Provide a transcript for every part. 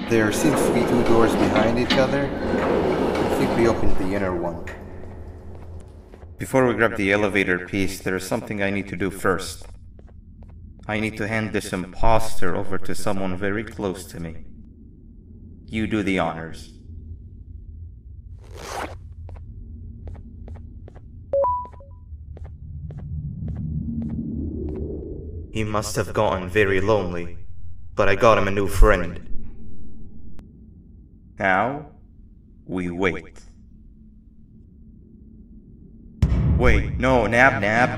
There seems to be two doors behind each other. I think we opened the inner one. Before we grab the elevator piece, there is something I need to do first. I need to hand this imposter over to someone very close to me. You do the honors. He must have gotten very lonely, but I got him a new friend. Now, we wait. Wait, no, Nab.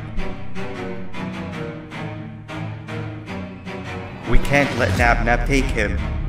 We can't let Nab take him.